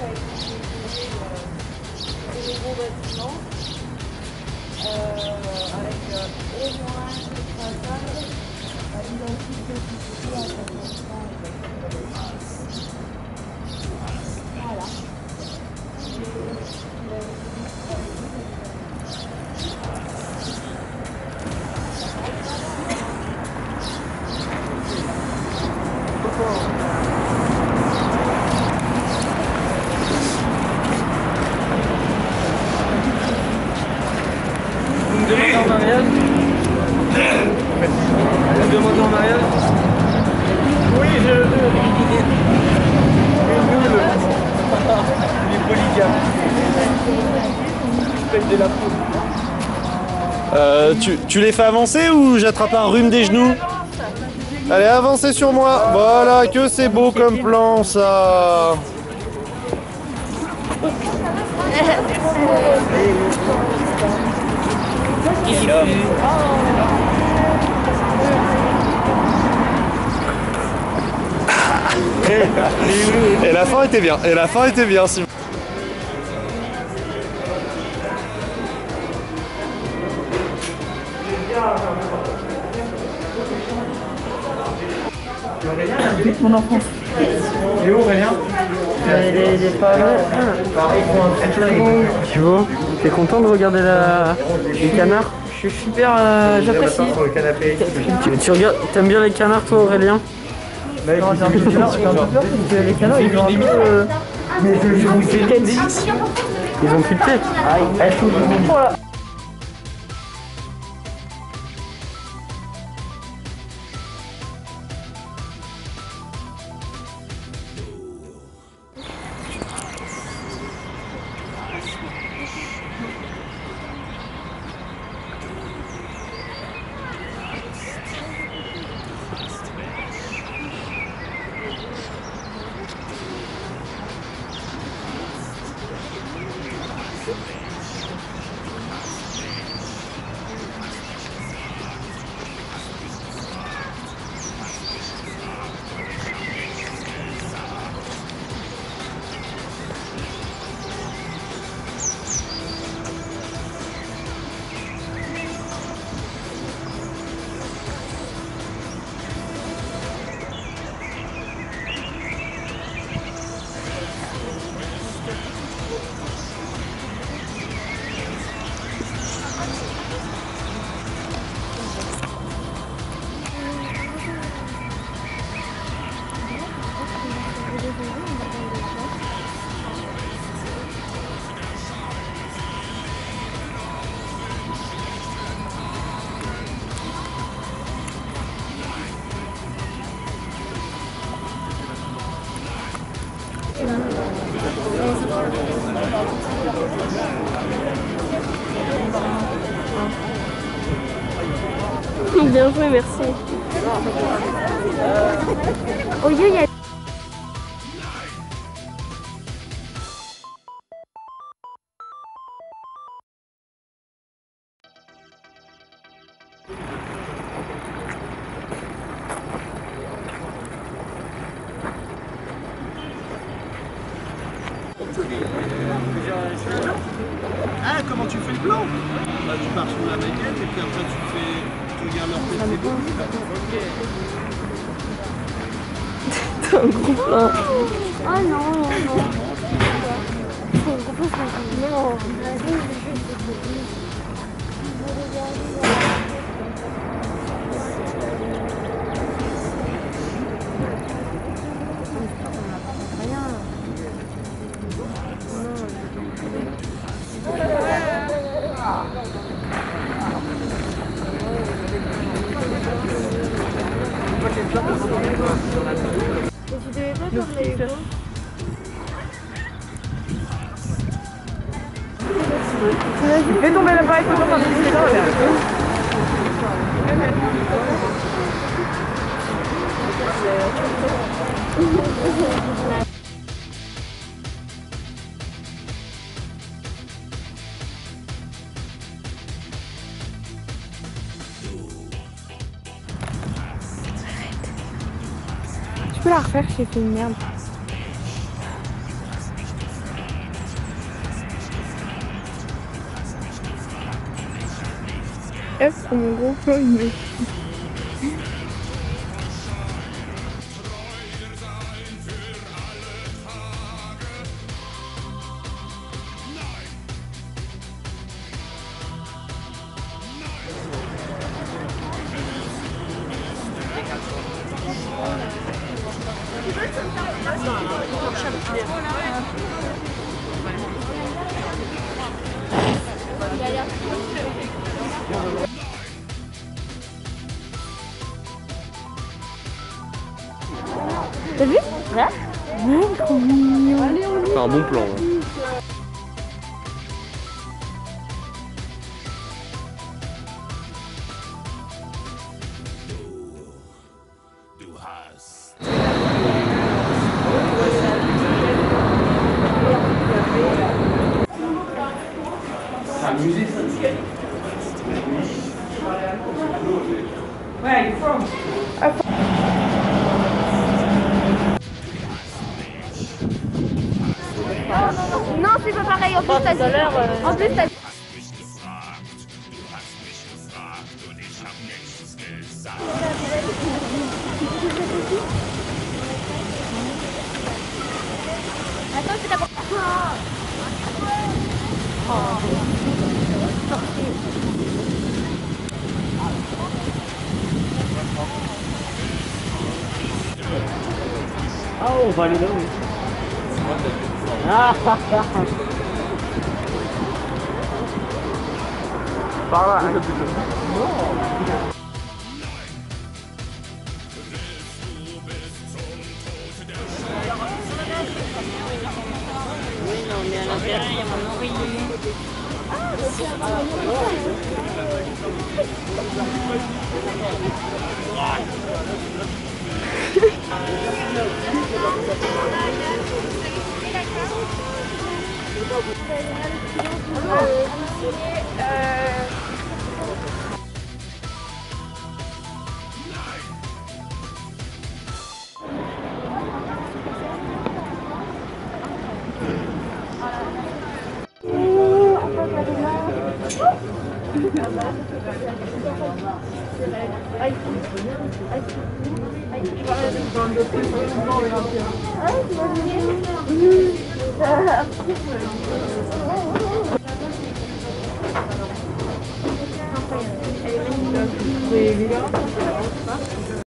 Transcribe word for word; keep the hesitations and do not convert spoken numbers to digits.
a été créé euh, des nouveaux bâtiments euh, avec euh, au moins une façade à l'identique de tout à cinquante ans. Voilà. Vous me demandez en mariage? Vous me demandez en mariage? Oui, je le veux. Il est polygame. Je paye de la peau. Euh, tu, tu les fais avancer ou j'attrape un rhume des genoux? Allez, avancez sur moi. Voilà, que c'est beau comme plan, ça. Et la fin était bien. Et la fin était bien. Si... Mon enfance. Et où Aurélien? Il est, il est pas là. Tu vois? T'es content de regarder la... les canards? Je suis super. Euh, J'apprécie. Tu, tu regardes, t'aimes bien les canards toi Aurélien? Non, j'ai un peu peur, j'ai un peu peur parce que les canards ils ont un peu. Euh... Mais ils ont plus de tête. Ils ont plus de tête. Voilà. Bien joué, merci. Au lieu, il y a... Ah, comment tu fais le plan? Bah, tu pars sur la maquette et puis après tu fais... Tu regardes leur tête, c'est bon. T'as un gros plan. Oh non, non, non. C'est un gros plan. Non. Et tu devais pas faire les Lego? Tu fais tomber l'appareil photo par dessus là, Tu peux la refaire, j'ai fait une merde. F pour mon gros plan, il me... T'as vu? Ouais. Ouais, trop mignon. C'est un bon plan. Ouais. Where are you from? Non, c'est pas pareil. En plus, t'as dit... En plus, t'as... Attends, c'est d'abord... Ah, on va aller là, oui. Ah, par là. Oui, non, mais à l'intérieur, il y a mon oreiller. C'est évident.